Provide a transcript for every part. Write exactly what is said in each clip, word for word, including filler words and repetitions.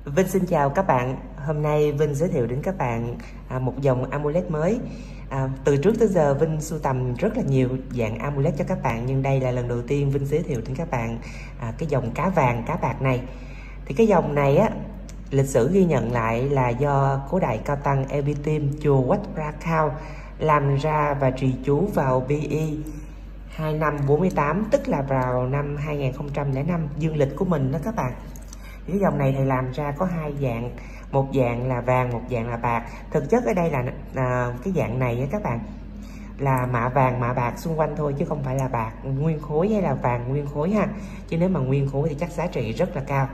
Vinh xin chào các bạn. Hôm nay Vinh giới thiệu đến các bạn à, một dòng amulet mới. À, từ trước tới giờ Vinh sưu tầm rất là nhiều dạng amulet cho các bạn, nhưng đây là lần đầu tiên Vinh giới thiệu đến các bạn à, cái dòng cá vàng cá bạc này. Thì cái dòng này á, lịch sử ghi nhận lại là do cố đại cao tăng Epitim chùa Wat Phra Khao làm ra và trì chú vào B E hai năm bốn mươi tám, tức là vào năm hai nghìn không trăm lẻ năm dương lịch của mình đó các bạn. Cái dòng này thầy làm ra có hai dạng, một dạng là vàng, một dạng là bạc. Thực chất ở đây là à, cái dạng này các bạn là mạ vàng mạ bạc xung quanh thôi, chứ không phải là bạc nguyên khối hay là vàng nguyên khối ha. Chứ nếu mà nguyên khối thì chắc giá trị rất là cao.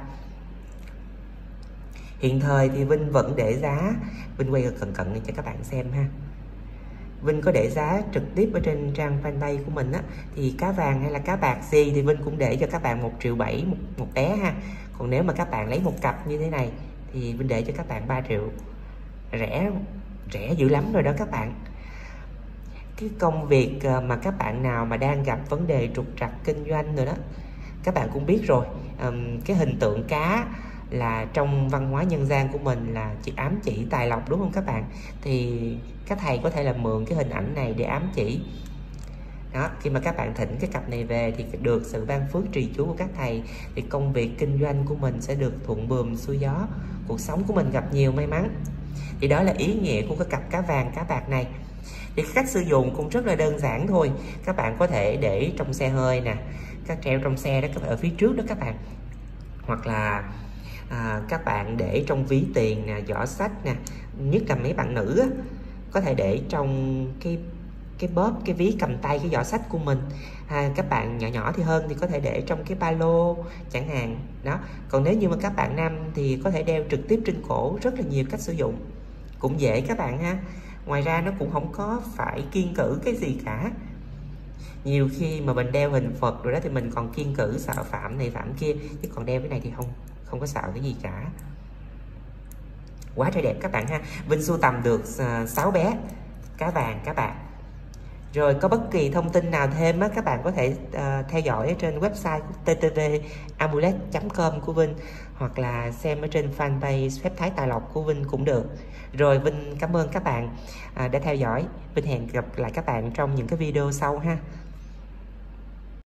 Hiện thời thì Vinh vẫn để giá, Vinh quay cận cận này cho các bạn xem ha. Vinh có để giá trực tiếp ở trên trang fanpage của mình á, thì cá vàng hay là cá bạc gì thì Vinh cũng để cho các bạn một triệu bảy một, một té ha. Còn nếu mà các bạn lấy một cặp như thế này thì Vinh để cho các bạn ba triệu. Rẻ rẻ dữ lắm rồi đó các bạn. Cái công việc mà các bạn nào mà đang gặp vấn đề trục trặc kinh doanh rồi đó, các bạn cũng biết rồi, um, cái hình tượng cá là trong văn hóa nhân gian của mình là chỉ ám chỉ tài lộc, đúng không các bạn? Thì các thầy có thể là mượn cái hình ảnh này để ám chỉ đó. Khi mà các bạn thỉnh cái cặp này về thì được sự ban phước trì chú của các thầy, thì công việc kinh doanh của mình sẽ được thuận buồm xuôi gió, cuộc sống của mình gặp nhiều may mắn. Thì đó là ý nghĩa của cái cặp cá vàng cá bạc này. Thì cách sử dụng cũng rất là đơn giản thôi. Các bạn có thể để trong xe hơi nè, các treo trong xe đó, các bạn ở phía trước đó các bạn, hoặc là à, các bạn để trong ví tiền nè, giỏ sách nè, nhất là mấy bạn nữ á, có thể để trong cái cái bóp, cái ví cầm tay, cái giỏ sách của mình. À, các bạn nhỏ nhỏ thì hơn thì có thể để trong cái ba lô chẳng hạn đó. Còn nếu như mà các bạn nam thì có thể đeo trực tiếp trên cổ, rất là nhiều cách sử dụng, cũng dễ các bạn ha. Ngoài ra nó cũng không có phải kiêng cữ cái gì cả. Nhiều khi mà mình đeo hình Phật rồi đó thì mình còn kiêng cữ sợ phạm này phạm kia, chứ còn đeo cái này thì không không có sợ cái gì cả. Quá trời đẹp các bạn ha. Vinh sưu tầm được uh, sáu bé cá vàng cá bạc. Rồi có bất kỳ thông tin nào thêm á, các bạn có thể uh, theo dõi ở trên website t t v amulet chấm com của Vinh, hoặc là xem ở trên fanpage Phép Thái Tài Lộc của Vinh cũng được. Rồi Vinh cảm ơn các bạn uh, đã theo dõi. Vinh hẹn gặp lại các bạn trong những cái video sau ha.